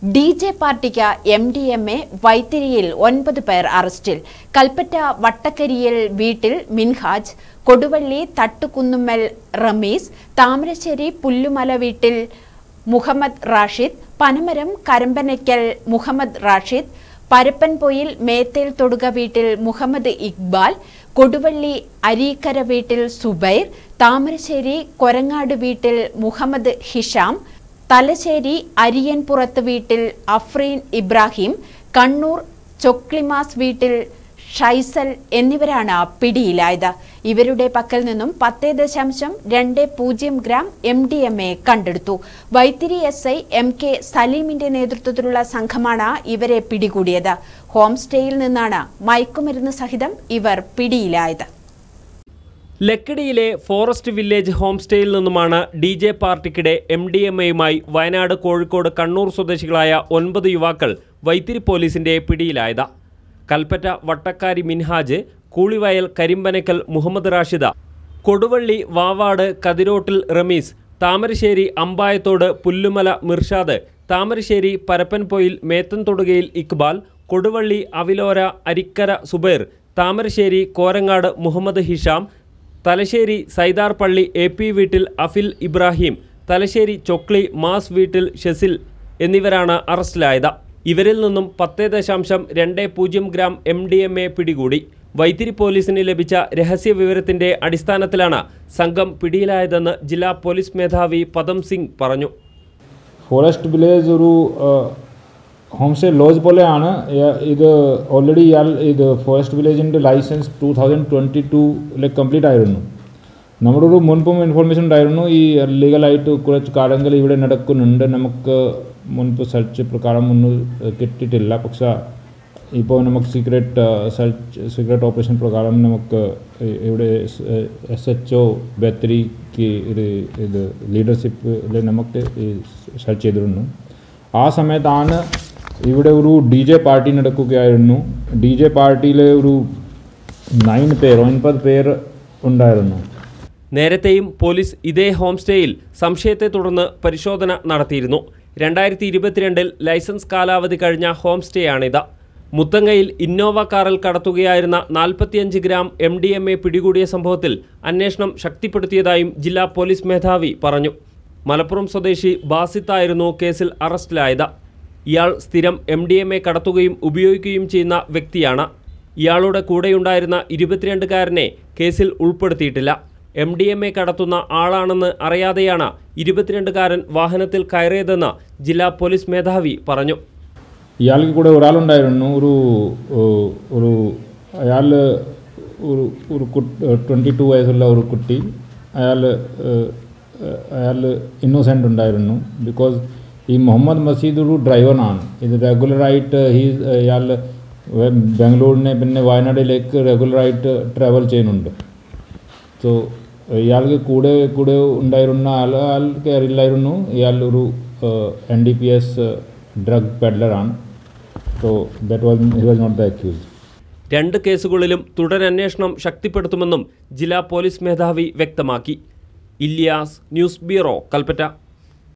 DJ പാർട്ടിക്ക് MDMA വൈത്തിരിയിൽ 9 പേർ അറസ്റ്റിൽ. കൽപ്പറ്റ വട്ടക്കരിയിൽ വീട്ടിൽ മിൻഹാജ്, കൊടുവള്ളി തട്ടുകുന്നുമ്മൽ റമീസ്, താമരശ്ശേരി പുല്ലുമല വീട്ടിൽ മുഹമ്മദ് റാഷിദ്, പനമരം കരമ്പനയ്ക്കൽ മുഹമ്മദ് റാഷിദ്, പരപ്പൻപൊയിൽ മേത്തേൽ തൊടുക വീട്ടിൽ മുഹമ്മദ് ഇക്ബാൽ, കൊടുവള്ളി അരീക്കര വീട്ടിൽ സുബൈർ, താമരശ്ശേരി കൊരങ്ങാട് വീട്ടിൽ മുഹമ്മദ് ഹിഷാം, തലശ്ശേരി അരിയൻപുറത്ത് വീട്ടിൽ അഫ്രീൻ ഇബ്രാഹിം, കണ്ണൂർ ചൊക്ലിമാസ് വീട്ടിൽ ഷൈസൽ എന്നിവരാണ് പിടിയിലായത്. ഇവരുടെ പക്കൽ നിന്നും 10.20 ഗ്രാം MDMA കണ്ടെടുത്തു. വൈത്തിരി SI MK സലീമിന്റെ നേതൃത്വത്തിലുള്ള സംഘമാണ് ഇവരെ പിടികൂടിയത്. ഹോം സ്റ്റേയിൽ നിന്നാണ് മയക്കുമരുന്ന് സഹിതം ഇവർ പിടിയിലായത്. ലക്കിടിയിലെ ഫോറസ്റ്റ് വില്ലേജ് ഹോം സ്റ്റേയിൽ നിന്നുമാണ് DJ പാർട്ടിക്കിടെ MDMAയുമായി വയനാട്, കോഴിക്കോട്, കണ്ണൂർ സ്വദേശികളായ 9 യുവാക്കൾ വൈത്തിരി പോലീസിന്റെ പിടിയിലായത്. കൽപ്പറ്റ വട്ടക്കാരി മിൻഹാജ്, കൂളിവയൽ കരിമ്പനക്കൽ മുഹമ്മദ് റാഷിദ, കൊടുവള്ളി വാവാട് കതിരോട്ടിൽ റമീസ്, താമരശ്ശേരി അമ്പായത്തോട് പുല്ലുമല മിർഷാദ്, താമരശ്ശേരി പരപ്പൻപൊയിൽ മേത്തൻ തൊടുകയിൽ ഇക്ബാൽ, കൊടുവള്ളി അവിലോര അരിക്കര സുബൈർ, താമരശ്ശേരി കോരങ്ങാട് മുഹമ്മദ് ഹിഷാം, തലശ്ശേരി സൈദാർ പള്ളി AP വീട്ടിൽ അഫിൽ ഇബ്രാഹിം, തലശ്ശേരി ചൊക്ലി മാസ് വീട്ടിൽ ഷെസിൽ എന്നിവരാണ് അറസ്റ്റിലായത്. ഇവരിൽ നിന്നും 10.20 ഗ്രാം MDMA പിടികൂടി. വൈത്തിരി പോലീസിന് ലഭിച്ച രഹസ്യ വിവരത്തിന്റെ അടിസ്ഥാനത്തിലാണ് സംഘം പിടിയിലായതെന്ന് ജില്ലാ പോലീസ് മേധാവി പദം സിംഗ് പറഞ്ഞു. ഫോറസ്റ്റ് വില്ലേജ് ഒരു ഹോം സ്റ്റേ ലോഡ്ജ് പോലെയാണ് ഇത്. ഓൾറെഡി ഇത് ഫോറസ്റ്റ് വില്ലേജിൻ്റെ ലൈസൻസ് 2022 കംപ്ലീറ്റ് ആയിരുന്നു. നമ്മുടെ ഒരു മുൻപും ഇൻഫോർമേഷൻ ഉണ്ടായിരുന്നു ഈ ലീഗലായിട്ട് കുറച്ച് കാര്യങ്ങൾ ഇവിടെ നടക്കുന്നുണ്ട്. നമുക്ക് മുൻപ് സെർച്ച് പ്രകാരം ഒന്നും കിട്ടിയിട്ടില്ല. പക്ഷേ ഇപ്പോൾ നമുക്ക് സീക്രട്ട് ഓപ്പറേഷൻ പ്രകാരം നമുക്ക് ഇവിടെ SHO ബേത്തരിക്ക് ഇത് ലീഡർഷിപ്പിൽ നമുക്ക് സെർച്ച് ചെയ്തിരുന്നു. ആ സമയത്താണ് ഇവിടെ ഒരു DJ പാർട്ടി നടക്കുകയായിരുന്നു. DJ പാർട്ടിയിലെ ഒരു 9 പേർ ഉണ്ടായിരുന്നു. നേരത്തെയും പോലീസ് ഇതേ ഹോം സ്റ്റേയിൽ സംശയത്തെ തുടർന്ന് പരിശോധന നടത്തിയിരുന്നു. 2022 ലൈസൻസ് കാലാവധി കഴിഞ്ഞ ഹോം സ്റ്റേയാണിത്. മുത്തങ്ങയിൽ ഇന്നോവ കാറിൽ കടത്തുകയായിരുന്ന 45 ഗ്രാം MDMA പിടികൂടിയ സംഭവത്തിൽ അന്വേഷണം ശക്തിപ്പെടുത്തിയതായും ജില്ലാ പോലീസ് മേധാവി പറഞ്ഞു. മലപ്പുറം സ്വദേശി ബാസിത്തായിരുന്നു കേസിൽ അറസ്റ്റിലായത്. ഇയാൾ സ്ഥിരം MDMA കടത്തുകയും ഉപയോഗിക്കുകയും ചെയ്യുന്ന വ്യക്തിയാണ്. ഇയാളുടെ കൂടെയുണ്ടായിരുന്ന 22-കാരനെ കേസിൽ ഉൾപ്പെടുത്തിയിട്ടില്ല. MDMA കടത്തുന്ന ആളാണെന്ന് അറിയാതെയാണ് 22-കാരൻ വാഹനത്തിൽ കയറിയതെന്ന് ജില്ലാ പോലീസ് മേധാവി പറഞ്ഞു. ഇയാൾക്ക് കൂടെ ഒരാളുണ്ടായിരുന്നു. അയാൾ ഒരു 22 വയസ്സുള്ള ഒരു കുട്ടി. അയാൾ ഇന്നോസെൻ്റ് ഉണ്ടായിരുന്നു. ബിക്കോസ് ഈ മുഹമ്മദ് മസീദ് ഒരു ഡ്രൈവറാണ്. ഇത് റെഗുലറായിട്ട് ഇയാൾ ബാംഗ്ലൂരിനെ പിന്നെ വയനാട്ടിലേക്ക് റെഗുലറായിട്ട് ട്രാവൽ ചെയ്യുന്നുണ്ട്. സോ ഇയാൾക്ക് കൂടെ ഉണ്ടായിരുന്ന ആൾക്ക് അറിയില്ലായിരുന്നു ഇയാൾ ഒരു NDPS ഡ്രഗ് പെഡ്ലറാണ്. So he was not the accused. 2 കേസുകളിലും തുടരന്വേഷണം ശക്തിപ്പെടുത്തുമെന്നും ജില്ലാ പോലീസ് മേധാവി വ്യക്തമാക്കി. Ilyas, news bureau, Kalpetta.